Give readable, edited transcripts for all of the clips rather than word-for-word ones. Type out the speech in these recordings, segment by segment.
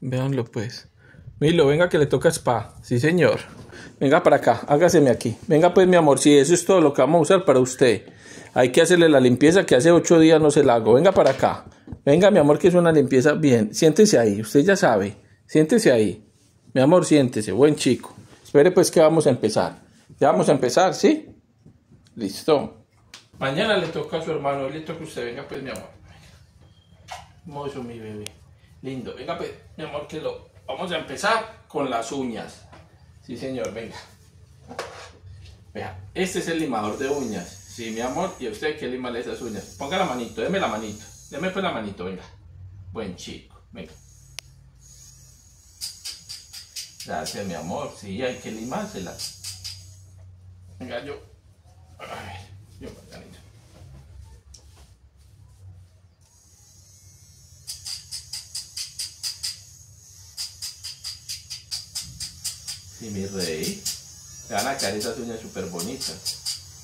Véanlo pues. Milo, venga que le toca spa. Sí, señor. Venga para acá, hágaseme aquí. Venga pues, mi amor, si eso es todo lo que vamos a usar para usted. Hay que hacerle la limpieza que hace 8 días no se la hago. Venga para acá. Venga, mi amor, que es una limpieza bien. Siéntese ahí, usted ya sabe. Siéntese ahí. Mi amor, siéntese, buen chico. Espere pues que vamos a empezar. Ya vamos a empezar, ¿sí? Listo. Mañana le toca a su hermano, hoy le toca a usted. Venga pues, mi amor. Hermoso, mi bebé. Lindo. Venga pues, mi amor, que lo... Vamos a empezar con las uñas. Sí, señor, venga. Vea, este es el limador de uñas. Sí, mi amor, y a usted hay que limarle esas uñas. Ponga la manito, déme la manito. Déme pues la manito, venga. Buen chico, venga. Gracias, mi amor. Sí, hay que limársela. Venga, yo. A ver, yo, Margarita. Sí, mi rey. Le van a quedar esas uñas súper bonitas.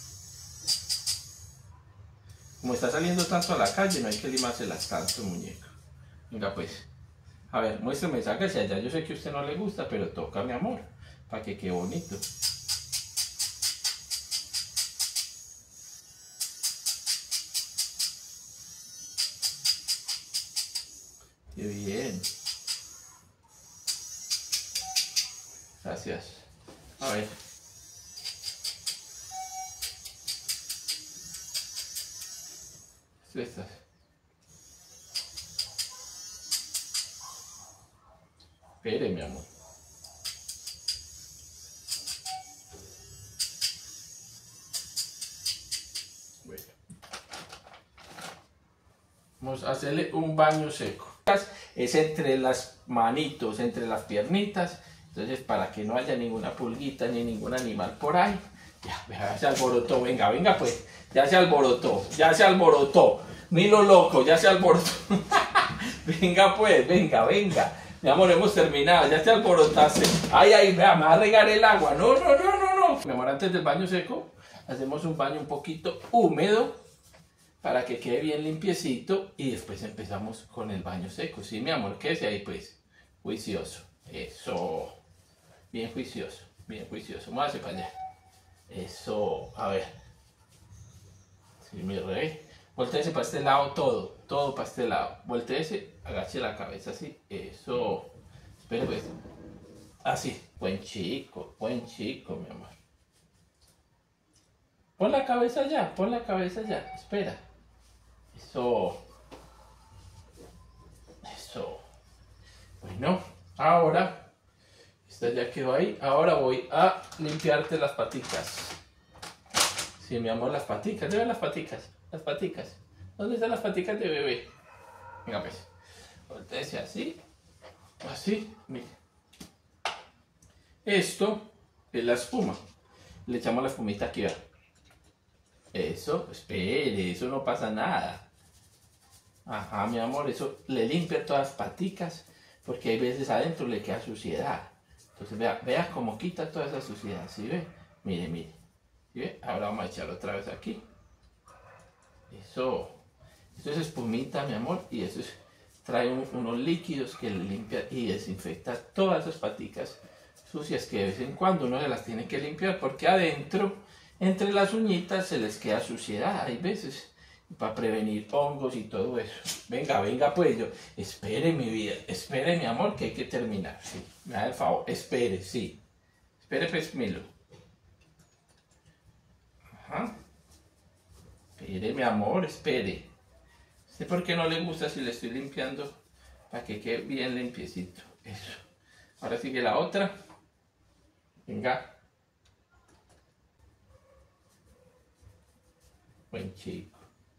Como está saliendo tanto a la calle, no hay que limárselas tanto, muñeco. Venga, pues. A ver, muéstrame, sáquese allá. Yo sé que a usted no le gusta, pero toca, mi amor. Para que quede bonito. Qué bien. Gracias. A ver. Estas. Espere, mi amor. Bueno. Vamos a hacerle un baño seco. Es entre las manitos, entre las piernitas. Entonces, para que no haya ninguna pulguita ni ningún animal por ahí. Ya se alborotó. Venga, venga pues. Ya se alborotó. Ya se alborotó. Milo loco, ya se alborotó. Venga pues, venga, venga. Mi amor, hemos terminado. Ya te alborotaste. Ay, ay, vea, me va a regar el agua. No, no, no, no, no. Mi amor, antes del baño seco, hacemos un baño un poquito húmedo para que quede bien limpiecito y después empezamos con el baño seco. Sí, mi amor, quédese ahí pues. Juicioso. Eso. Bien juicioso. Bien juicioso. Muévase para allá. Eso. A ver. Sí, mi rey. Voltéese para este lado todo. Todo para este lado. Voltéese. Agache la cabeza así. Eso. Espere pues. Así. Buen chico, mi amor. Pon la cabeza allá. Pon la cabeza allá. Espera. Eso. Eso. Bueno. Ahora. Esta ya quedó ahí. Ahora voy a limpiarte las paticas. Sí, mi amor, las paticas. ¿Dónde las paticas? Las paticas. ¿Dónde están las paticas de bebé? Venga, pues. Voltéese así. Así. Mire. Esto es la espuma. Le echamos la espumita aquí, ¿verdad? Eso. Espere. Eso no pasa nada. Ajá, mi amor. Eso le limpia todas las paticas. Porque hay veces adentro le queda suciedad. Entonces, vea cómo quita toda esa suciedad. ¿Sí ve? Mire, mire. ¿Sí ve? Ahora vamos a echarlo otra vez aquí. Eso. Esto es espumita, mi amor. Y eso es, trae unos líquidos que le limpia y desinfecta todas esas paticas sucias que de vez en cuando uno se las tiene que limpiar. Porque adentro, entre las uñitas, se les queda suciedad. Hay veces. Para prevenir hongos y todo eso. Venga, venga pues yo. Espere mi vida. Espere mi amor que hay que terminar. Sí. Me da el favor. Espere, sí. Espere pues, Milo. Ajá. Espere, mi amor, espere. ¿Sé por qué no le gusta si le estoy limpiando? Para que quede bien limpiecito. Eso. Ahora sigue la otra. Venga. Buen chico.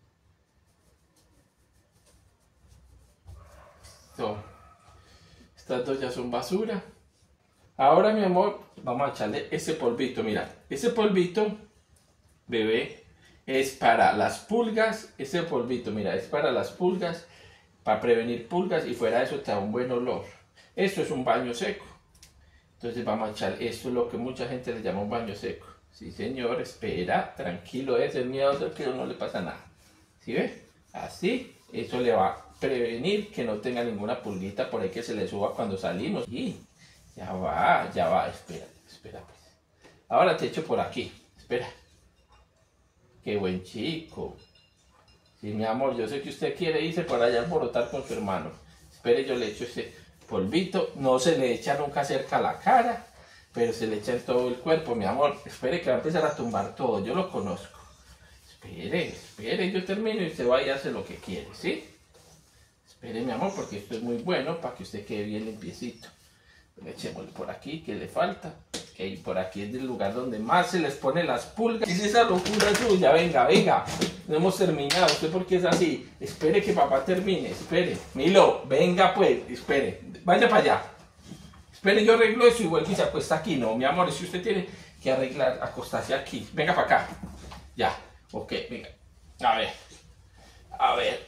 Listo. Estas dos ya son basura. Ahora, mi amor, vamos a echarle ese polvito. Mira, ese polvito, bebé, es para las pulgas. Ese polvito, mira, es para las pulgas, para prevenir pulgas y fuera de eso te da un buen olor. Esto es un baño seco. Entonces vamos a echar, esto es lo que mucha gente le llama un baño seco. Sí, señor, espera, tranquilo, es el miedo de que no le pasa nada. ¿Sí ves? Así, eso le va prevenir que no tenga ninguna pulguita por ahí que se le suba cuando salimos. Y ya va, espera pues. Ahora te echo por aquí, espera. Qué buen chico. Sí, mi amor, yo sé que usted quiere irse por allá a alborotar con su hermano. Espere, yo le echo ese polvito. No se le echa nunca cerca a la cara, pero se le echa en todo el cuerpo, mi amor. Espere que va a empezar a tumbar todo, yo lo conozco. Espere, yo termino y usted va y hace lo que quiere, ¿sí? Espere, mi amor, porque esto es muy bueno para que usted quede bien limpiecito. Echémosle por aquí, que le falta. Que por aquí es el lugar donde más se les pone las pulgas. ¿Qué es esa locura suya? Venga. No hemos terminado. ¿Usted por qué es así? Espere que papá termine. Espere. Milo, venga pues. Espere. Vaya para allá. Espere, yo arreglo eso y vuelvo y se acuesta aquí. No, mi amor, si usted tiene que arreglar, acostarse aquí. Venga para acá. Ya. Ok, venga. A ver.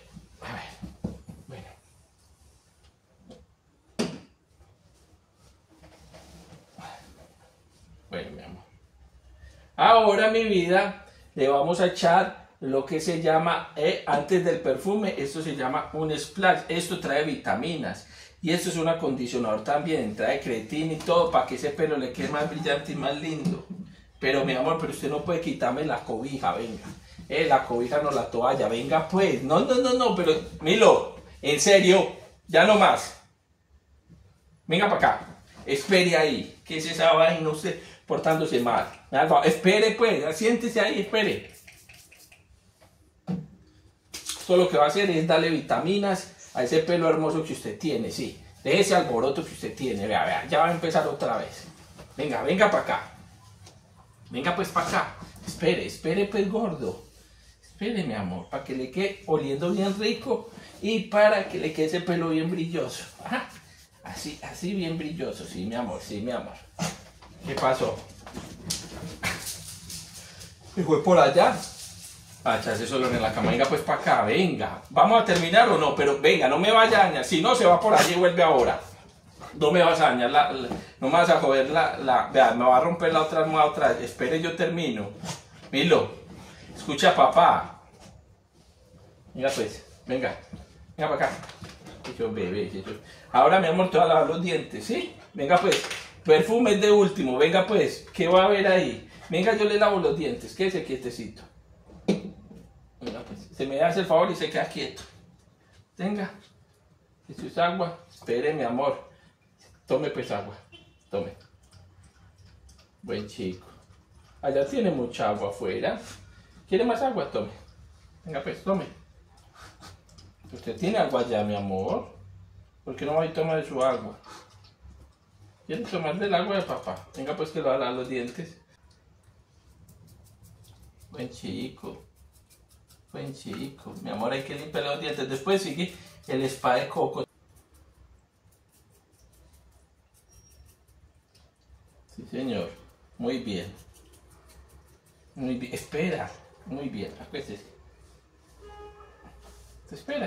Bueno, mi amor. Ahora, mi vida, le vamos a echar lo que se llama, antes del perfume, esto se llama un splash. Esto trae vitaminas. Y esto es un acondicionador también. Trae creatina y todo para que ese pelo le quede más brillante y más lindo. Pero, mi amor, pero usted no puede quitarme la cobija, venga. La cobija no la toalla, venga pues. No, pero, Milo, en serio, ya no más. Venga para acá. Espere ahí. ¿Qué es esa vaina? Usted portándose mal. Espere pues, siéntese ahí, espere. Esto lo que va a hacer es darle vitaminas a ese pelo hermoso que usted tiene, sí. De ese alboroto que usted tiene. Vea, ya va a empezar otra vez. Venga para acá. Venga pues para acá. Espere pues, gordo. Espere, mi amor, para que le quede oliendo bien rico y para que le quede ese pelo bien brilloso. Ajá. Así bien brilloso, sí, mi amor. ¿Qué pasó? ¿Me fue por allá? A echarse solo en la cama. Venga pues para acá, venga. ¿Vamos a terminar o no? Pero venga, no me vaya a dañar. Si no, se va por allí y vuelve ahora. No me vas a dañar no me vas a joder vea, me va a romper la otra almohada otra vez. Espere, yo termino. Milo, escucha a papá. Venga pues, venga para acá. Ahora, mi amor, te voy a lavar los dientes, ¿sí? Venga pues, perfume es de último, venga pues, ¿qué va a haber ahí? Venga, yo le lavo los dientes, quédese quietecito. Venga pues, se me hace el favor y se queda quieto. Venga, esto es agua, espere, mi amor. Tome pues agua, tome. Buen chico. Allá tiene mucha agua afuera. ¿Quiere más agua? Tome. Venga pues, tome. Usted tiene agua ya, mi amor. ¿Por qué no va y toma de su agua? ¿Quiere tomar del agua de papá? Venga pues que le va a lavar los dientes. Buen chico. Mi amor, hay que limpiar los dientes. Después sigue el spa de coco. Sí, señor. Muy bien. Espera. Muy bien. Acuéstese. ¿Te espera?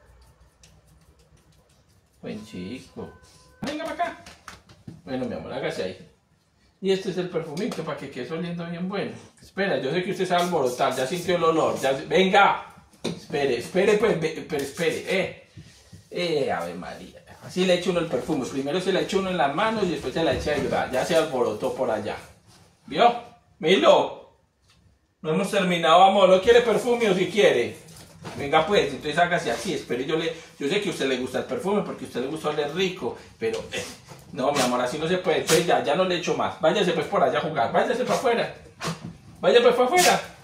Buen chico. Venga para acá. Bueno, mi amor, hágase ahí. Y este es el perfumito para que quede oliendo bien bueno. Espera, yo sé que usted sabe alborotar, ya sintió el olor. Venga. Espere, pues, pero espere. Ave María. Así le echa uno el perfume. Primero se le echa uno en las manos y después se la echa ahí. Ya se alborotó por allá. ¿Vio? Milo. No hemos terminado, amor. ¿No quiere perfume o si quiere? Venga pues, entonces hágase así, espere, yo sé que a usted le gusta el perfume porque a usted le gusta oler rico, pero no, mi amor, así no se puede, pues ya no le echo más, váyase pues por allá a jugar, váyase para afuera, vaya pues para afuera.